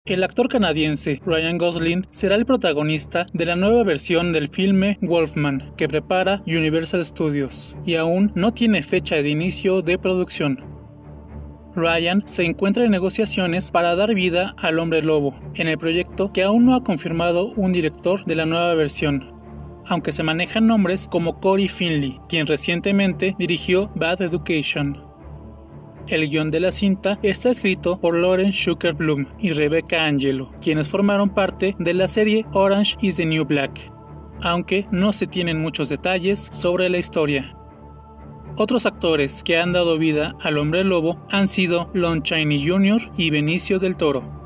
El actor canadiense Ryan Gosling será el protagonista de la nueva versión del filme Wolfman que prepara Universal Studios y aún no tiene fecha de inicio de producción. Ryan se encuentra en negociaciones para dar vida al Hombre Lobo, en el proyecto que aún no ha confirmado un director de la nueva versión, aunque se manejan nombres como Cory Finley, quien recientemente dirigió Bad Education. El guión de la cinta está escrito por Lauren Shuker Blum y Rebecca Angelo, quienes formaron parte de la serie Orange is the New Black, aunque no se tienen muchos detalles sobre la historia. Otros actores que han dado vida al Hombre Lobo han sido Lon Chaney Jr. y Benicio del Toro.